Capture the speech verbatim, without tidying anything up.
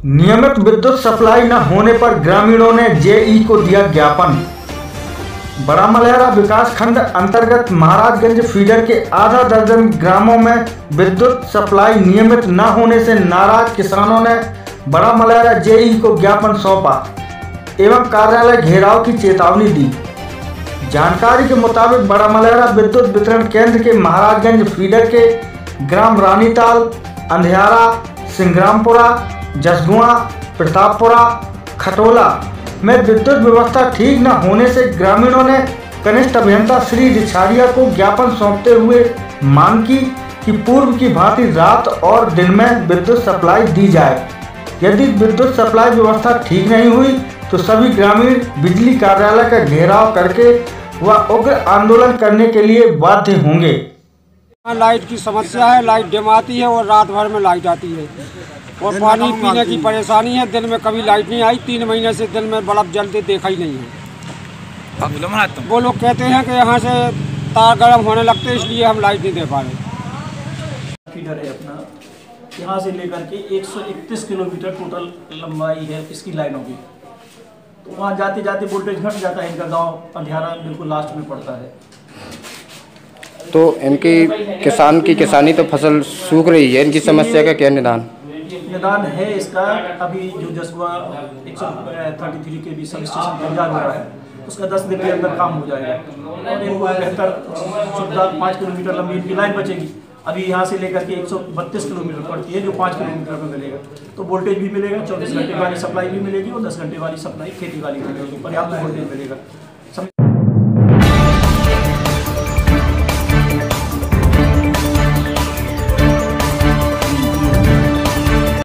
नियमित विद्युत सप्लाई न होने पर ग्रामीणों ने जेई को दिया ज्ञापन। बड़ा मलहरा विकास खंड अंतर्गत महाराजगंज फीडर के आधा दर्जन ग्रामों में विद्युत सप्लाई नियमित न होने से नाराज किसानों ने बड़ा मलहरा जेई को ज्ञापन सौंपा एवं कार्यालय घेराव की चेतावनी दी। जानकारी के मुताबिक बड़ा मलहरा विद्युत वितरण केंद्र के महाराजगंज फीडर के ग्राम रानीताल, अंधियारा, सिंग्रामपुरा, जसगुआ, प्रतापपुरा, खटोला में विद्युत व्यवस्था ठीक न होने से ग्रामीणों ने कनिष्ठ अभियंता श्री रिछारिया को ज्ञापन सौंपते हुए मांग की कि पूर्व की भांति रात और दिन में विद्युत सप्लाई दी जाए। यदि विद्युत सप्लाई व्यवस्था ठीक नहीं हुई तो सभी ग्रामीण बिजली कार्यालय का घेराव करके व उग्र आंदोलन करने के लिए बाध्य होंगे। लाइट की समस्या है, लाइट डिम आती है और रात भर में लाइट आती है और पानी पीने की परेशानी है। दिन में कभी लाइट नहीं आई, तीन महीने से दिन में बल्ब जलते देखा ही नहीं है। वो लोग कहते हैं कि यहाँ से तार गर्म होने लगते हैं, इसलिए हम लाइट नहीं दे पा रहे। फीडर है अपना, यहाँ से लेकर के एक सौ इकतीस किलोमीटर टोटल लंबाई है इसकी लाइनों की। तो वहाँ जाते जाते वोल्टेज घट जाता है। इनका गांव अंधियारा बिल्कुल लास्ट में पड़ता है। तो इनकी किसान की किसानी तो फसल सूख रही है, इनकी समस्या का क्या निदान निदान है इसका? अभी जो जसुआ एक सौ थर्टी थ्री के भी सब स्टेशन तैयार हो रहा है, उसका दस दिन के अंदर काम हो जाएगा और इनको बेहतर सुविधा पाँच किलोमीटर लंबी इनकी लाइन बचेगी। अभी यहाँ से लेकर के एक सौ बत्तीस किलोमीटर पड़ती है जो पाँच किलोमीटर में मिलेगा। तो वोल्टेज भी मिलेगा, चौबीस घंटे वाली सप्लाई भी मिलेगी और दस घंटे वाली सप्लाई खेती वाली मिलेगी, पर्याप्त वोल्टेज मिलेगा।